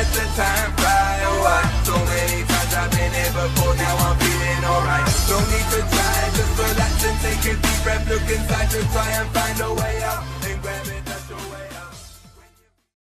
let the time fly away. So many times I've been here before, now I'm feeling alright. No need to try, just relax and take a deep breath. Look inside to try and find a way out.